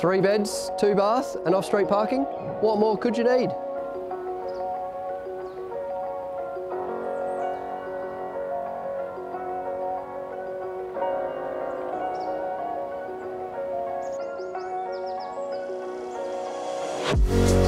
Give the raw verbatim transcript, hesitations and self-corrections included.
Three beds, two bath and off-street parking. What more could you need? you